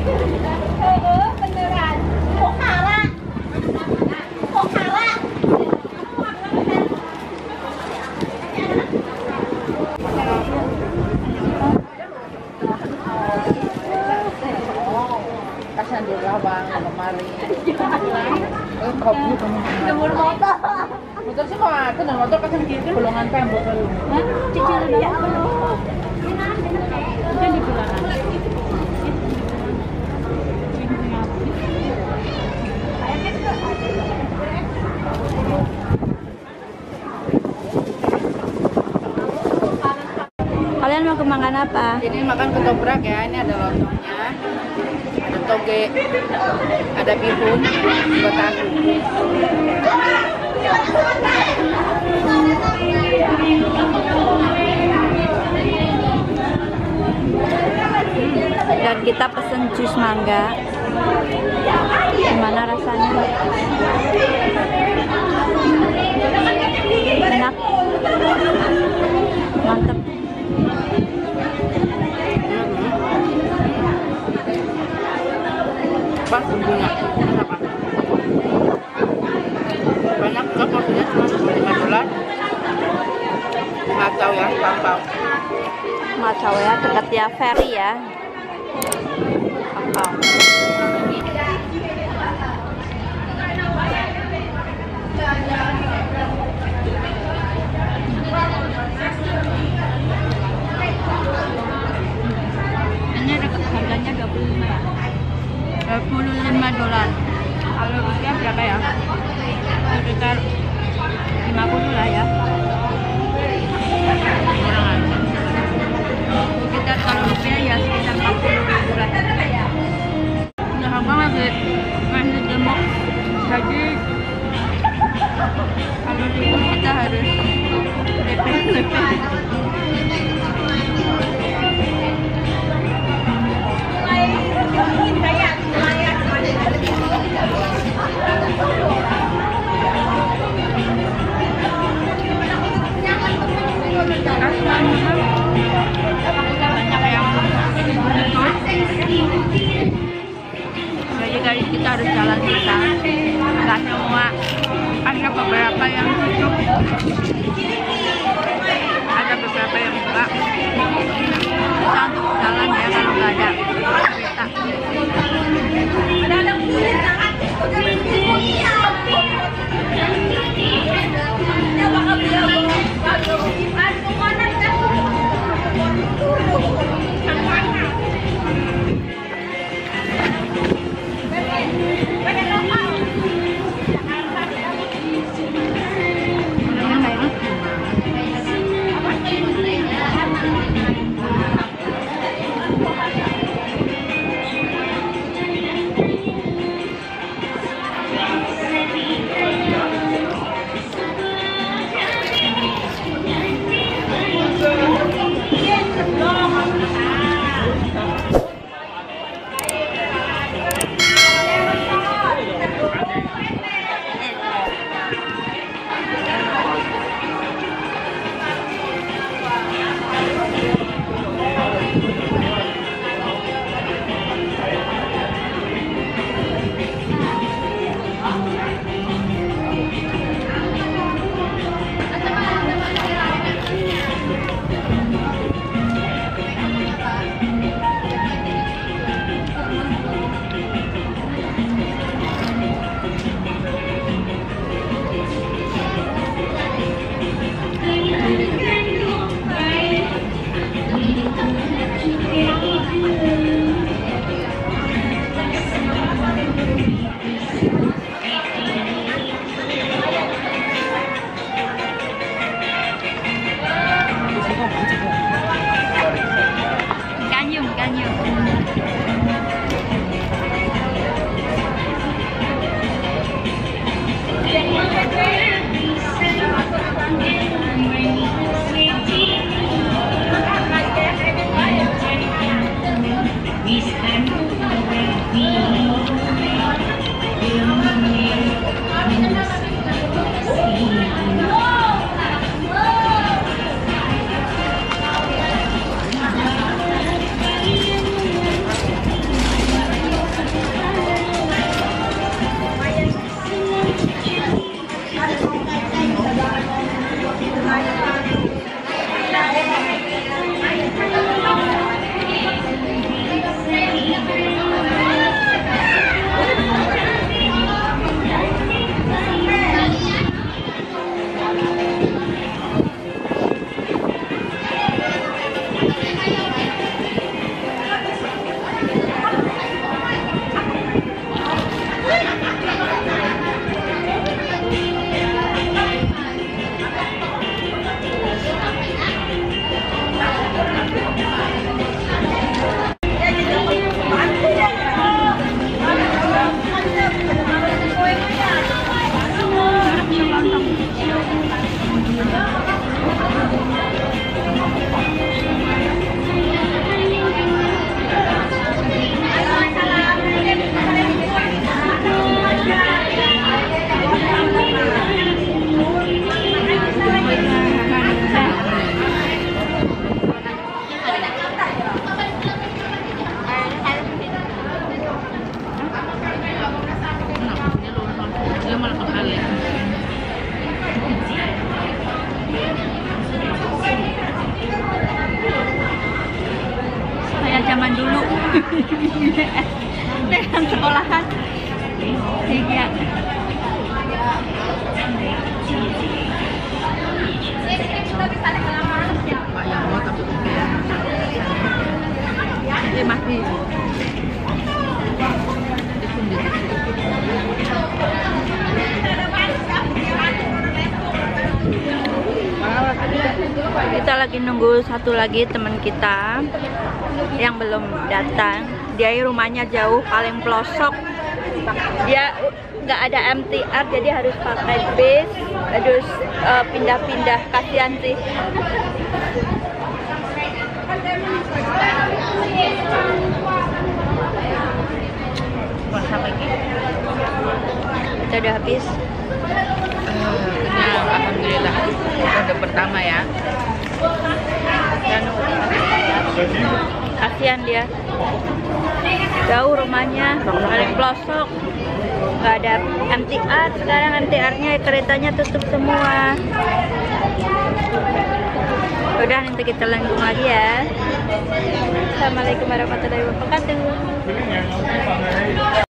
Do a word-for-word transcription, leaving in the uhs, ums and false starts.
Oh, beneran. Pokhara. Pokhara. Kasihan di Rabang kemari. Eh, kopi kamu. Jemur motor. Motor sih mau aku dan motor kasihan kiri golongan tembok baru. Hah? Cicilan ya belum. Kan di belakang. Kalian mau kemakan apa? Ini makan ketoprak ya, ini ada lontongnya, ada toge, ada bihun, buat aku. Dan kita pesen jus mangga. Gimana rasanya? Enak, mantep. Pas bumbunya, banyak juga porsinya cuma lima dolar. Nggak tahu ya, tampau. Macau ya, dekat ya ferry ya. Apa? Ini dekat harganya dua puluh lima ya. dua puluh lima dolar. Kalau rupiah berapa ya? Sekitar lima puluh lah ya. Sekitar kalau rupiah ya sekitar empat puluh ribu lah. Udah abang lagi masih gemuk. Jadi kalau libur kita harus lepek-lepek. Jadi guys, kita harus jalan kita nggak semua, ada beberapa yang tutup, ada beberapa yang buka. Kita untuk jalan ya kalau nggak ada kereta. Dengan sekolahan. Iya. Pak yang mau tapi kayak Ini masih. Kita lagi nunggu satu lagi teman kita yang belum datang. Dia rumahnya jauh, paling pelosok. Dia nggak ada M T R, jadi harus pakai bis, harus uh, pindah-pindah. Kasihan sih. Sampai kita udah habis. kenyang, alhamdulillah. Ronde pertama ya. Dan kasihan dia, jauh rumahnya, paling pelosok, nggak ada M T R. Sekarang M T R-nya, keretanya tutup semua. Udah, nanti kita lanjut lagi ya. Assalamualaikum warahmatullahi wabarakatuh.